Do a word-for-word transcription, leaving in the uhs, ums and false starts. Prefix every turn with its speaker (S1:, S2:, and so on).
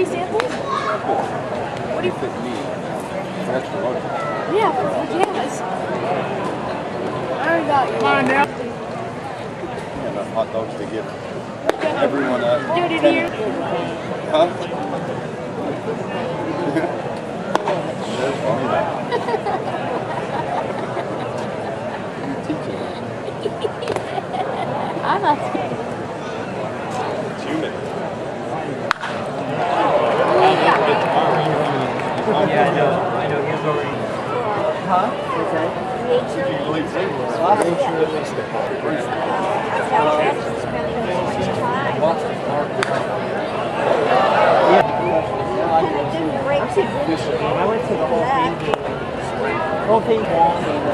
S1: free samples? What do you
S2: think? That's the motion.
S1: Yeah, yes. I already got you. Come on now.
S2: Yeah, enough hot dogs to give everyone a...
S1: Do it here.
S2: Huh?
S1: I'm not.
S2: It's humid.
S3: Yeah, I know. I know. He's already. Huh? Okay.
S1: Make sure you
S3: Make sure that they stick on. I went to the whole thing. Whole thing.